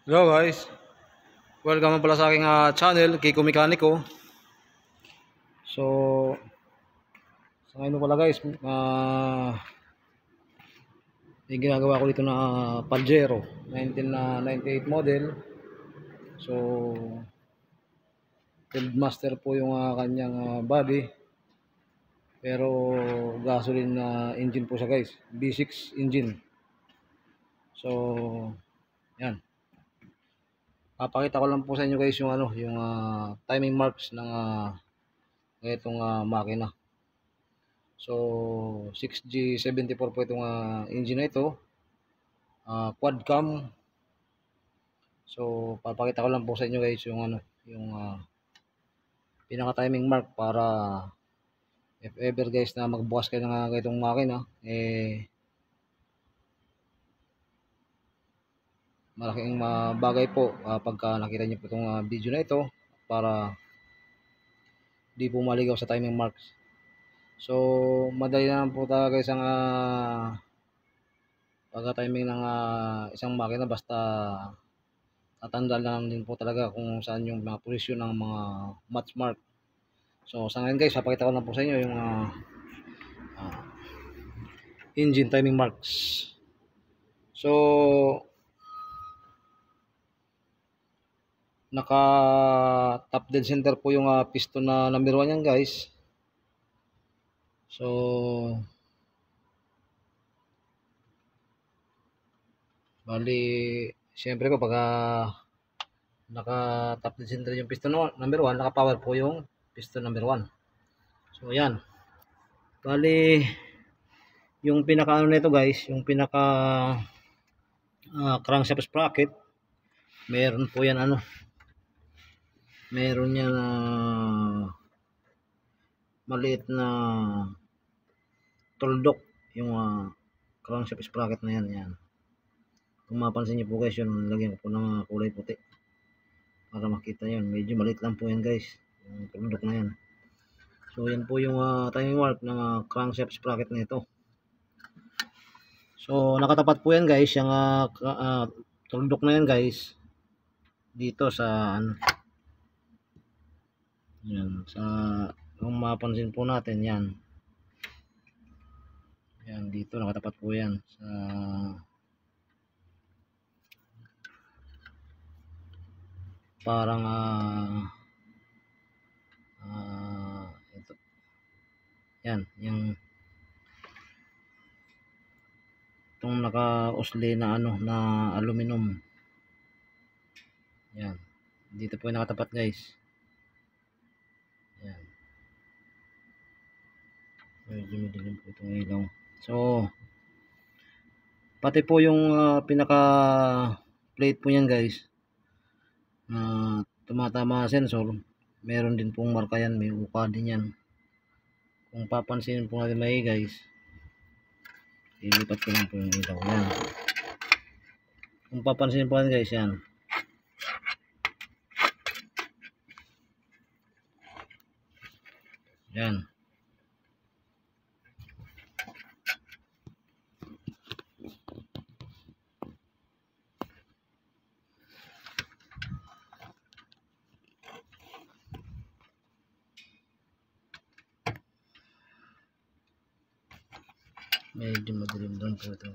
Hello guys, welcome pala sa aking channel, Kiko Mekaniko. So, sa ngayon pala guys, may ginagawa ko dito na Pajero 1998 model. So, Fieldmaster po yung kanyang body. Pero gasoline engine po siya guys, V6 engine. So, yan. Papakita ko lang po sa inyo guys yung yung timing marks ng itong makina. So 6G74 po itong engine na ito, quad cam. So papakita ko lang po sa inyo guys yung yung pinaka timing mark para if ever guys na magbukas kayo ng itong makina, malaking bagay po pagka nakita niyo po itong video na ito para di po maligaw sa timing marks. So madali na po talaga guys ang pagka-timing ng isang makina, basta tatandaan lang din po talaga kung saan yung mga posisyon ng mga match mark. So sa ngayon guys, papakita ko na po sa inyo yung engine timing marks. So naka top dead center po yung piston na number 1 yan guys. So bali siyempre po pagka naka top dead center yung piston number 1, naka power po yung piston number 1. So yan, bali yung pinaka nito guys, yung pinaka crankshaft sprocket, meron po yan meron yan maliit na tuldok yung crankshaft sprocket na yan. Kung mapansin niyo po guys, yun lagyan ko po ng kulay puti para makita yun. Medyo maliit lang po yan guys, yung tuldok na yan. So yan po yung timing mark ng crankshaft sprocket na ito. So nakatapat po yan guys, yung tuldok na yan guys dito sa yan, sa kung mapansin po natin yan dito nakatapat po yan sa parang ito yan, yung itong naka-usli na na aluminum yan, dito po yung nakatapat guys. Yan, medyo madilim po itong ilaw. So pati po yung pinaka plate po yan guys, tumatama sensor, meron din pong marka yan, may uka din yan. Kung papansinin po natin may guys, ilipat ko lang po yung ilaw yan. Kung papansinin po natin guys, yan medyo madilim doon po ito.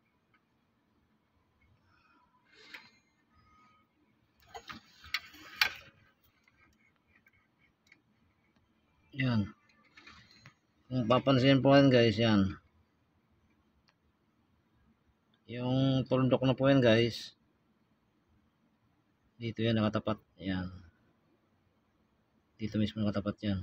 Yan, kung papansin po yan guys, yan yung tuldok na po yan guys, dito yan nakatapat, yan dito mismo nakatapat yan.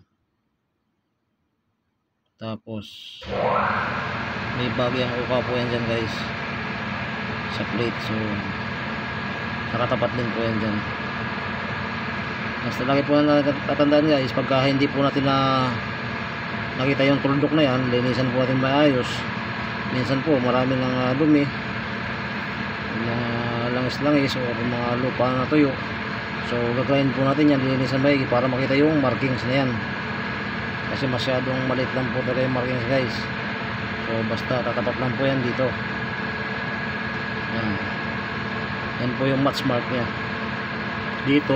Tapos may bagyang uka po yan dyan guys sa plate, so nakatapat din po yan dyan. Basta lagi po na tatandaan guys, pagka hindi po natin nakita yung tuldok na yan, linisan po natin maayos. Minsan po marami ng dumi, mga langis-langis o mga lupa na tuyo, so gagawin po natin yan, linisan maigi para makita yung markings na yan, kasi masyadong maliit lang po talaga yung markings guys. So basta tatapat lang po yan dito. Yan. Yan po yung match mark niya. Dito.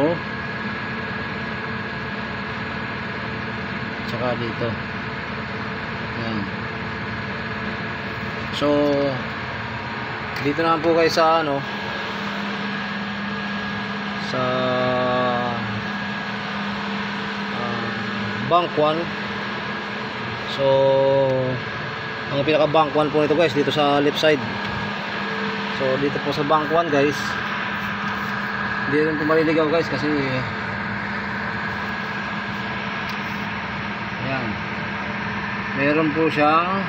Tsaka dito. Yan. So, dito naman po kayo sa ano, sa bank 1. So, ang pinaka bank 1 po nito guys, dito sa left side. So, dito po sa bank 1 guys, hindi rin po maliligaw guys kasi ayan, meron po siyang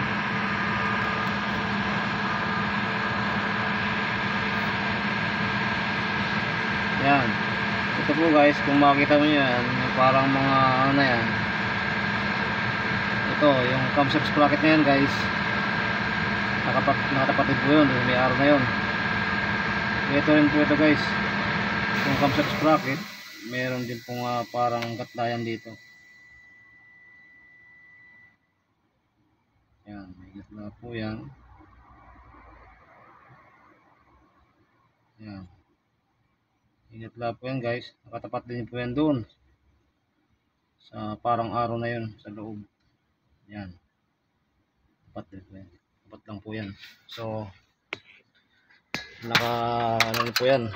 yan. Ito po guys, kung makikita mo yan, parang mga ano na yan, ito yung camshaft sprocket na yan guys, nakatapat din po yun, may araw na yun. Ito rin po ito guys, yung camshaft sprocket, meron din pong parang katlayan dito. Yan, may gatla po yan. Yan, may gatla po yan guys, nakatapat din po yan doon sa parang araw na yun sa loob. Yan, tapat din po yan, tapat lang po yan. So, naka ano po yan,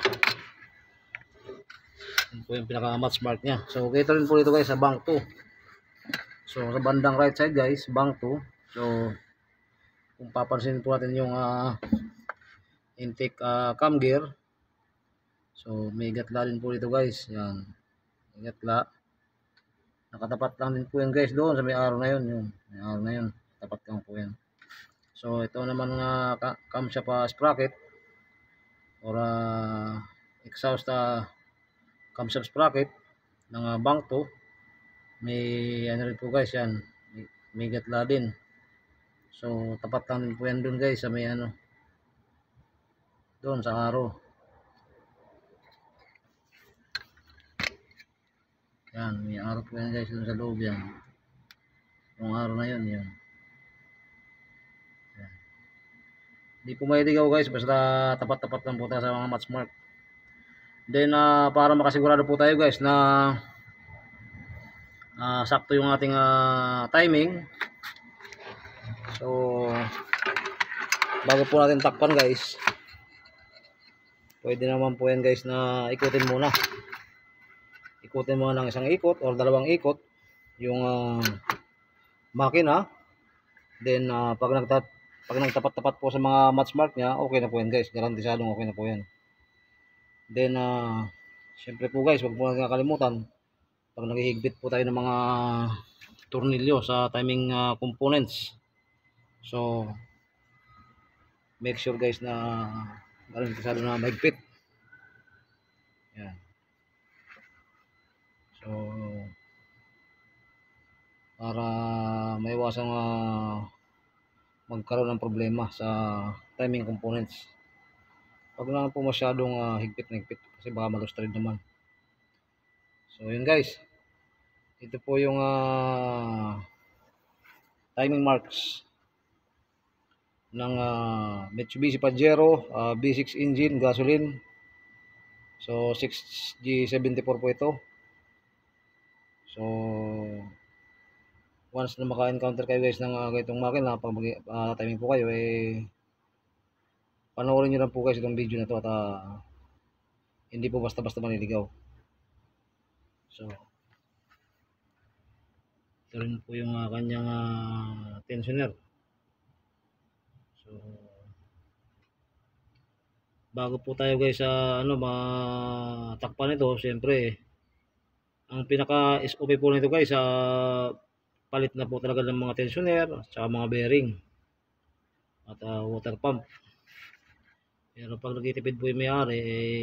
yun po yung pinaka match mark nya. So kita rin po dito guys sa bank 2. So sa bandang right side guys, bank 2. So kung papansin po natin yung intake cam gear, so may gatla din po dito guys. Yan, may gatla, nakatapat lang din po yan guys doon sa may araw na yun. Yun, may araw na yun, tapat lang po yan. So ito naman camshaft sprocket or exhaust camshaft sprocket ng bank 2, may ano rin po guys yan, may gatla din. So tapat lang din po yan dun guys sa may ano, doon sa araw. Yan, may araw po yan guys dun sa loob yan, yung araw na yun. Yan, hindi po may ligaw guys, basta tapat-tapat lang po tayo sa mga match mark. Then para makasigurado po tayo guys na sakto yung ating timing, so bago po natin takpan guys, pwede naman po yan guys na ikutin muna ng isang ikot or dalawang ikot yung makina. Then pag nagtapat-tapat po sa mga match mark nya, okay na po yan guys, garantisadong okay na po yan. Then syempre po guys, wag po natin kakalimutan, pag naghihigpit po tayo ng mga tornilyo sa timing components, so make sure guys na garantisado na mahigpit. Yan. So para maiwasan magkaroon ng problema sa timing components, pag lang po masyadong higpit na higpit kasi baka malustrid naman. So yun guys, ito po yung timing marks ng Mitsubishi Pajero V6 engine gasoline. So 6G74 po ito. So once na maka-encounter kayo guys ng ganitong makina, pag timing po kayo, panoorin nyo lang po guys itong video na to at hindi po basta-basta maniligaw. So ito rin po yung kanyang tensioner. So bago po tayo guys sa matakpan ito, siyempre ang pinaka SOP po nito guys, palit na po talaga ng mga tensioner at mga bearing at water pump. Pero pag nagtitipid po yung may-ari,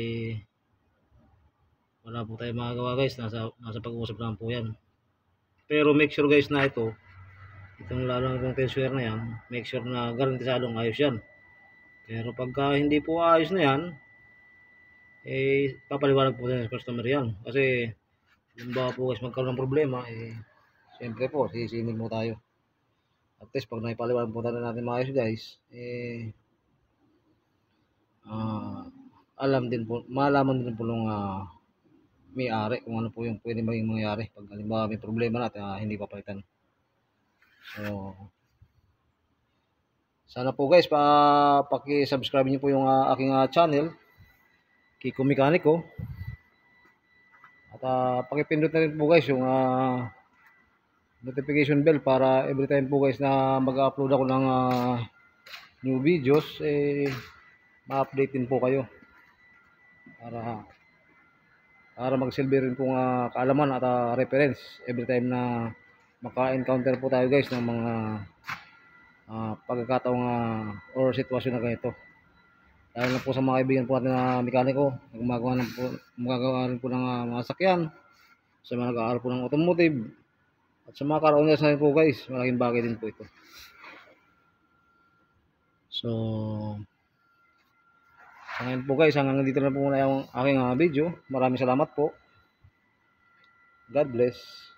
wala po tayo magagawa guys, nasa pag-uusap lang po yan. Pero make sure guys na itong lalo ng tensioner na yan, make sure na garantisadong ayos yan. Pero pagka hindi po ayos na yan, papaliwanag po tayo sa customer yan. Kasi halimbawa po guys magkaroon ng problema, siyempre po sisingil mo tayo. At least pag naipaliwanag po tayo natin maayos guys, malaman din po nung may-ari kung ano po yung pwede maging mangyari pag halimbawa may problema na at hindi papalitan. So, sana po guys, paki-subscribe niyo po yung aking channel, Kiko Mekaniko. At paki-pindot na rin po guys yung notification bell para every time po guys na mag-upload ako ng new videos, ma-update din po kayo. Para magsilbi rin pong kaalaman at reference every time na maka-encounter po tayo guys ng mga pagkakataong or sitwasyon na ganito. Dahil na po sa mga kaibigan po natin na mekaniko, gumagawa rin po ng mga sakyan, sa mga nag-aaral po ng automotive, at sa mga car owners na rin po guys, malaking bagay din po ito. So, ngayon po guys, hanggang dito na po muna yung aking video. Maraming salamat po. God bless.